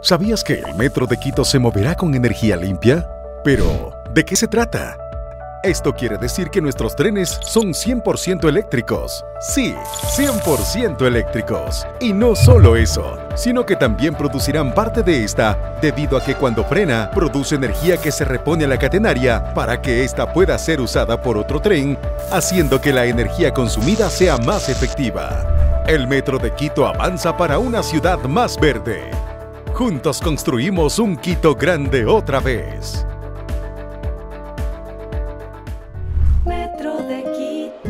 ¿Sabías que el Metro de Quito se moverá con energía limpia? Pero, ¿de qué se trata? Esto quiere decir que nuestros trenes son 100% eléctricos. Sí, 100% eléctricos. Y no solo eso, sino que también producirán parte de esta, debido a que cuando frena, produce energía que se repone a la catenaria para que ésta pueda ser usada por otro tren, haciendo que la energía consumida sea más efectiva. El Metro de Quito avanza para una ciudad más verde. Juntos construimos un Quito grande otra vez. Metro de Quito.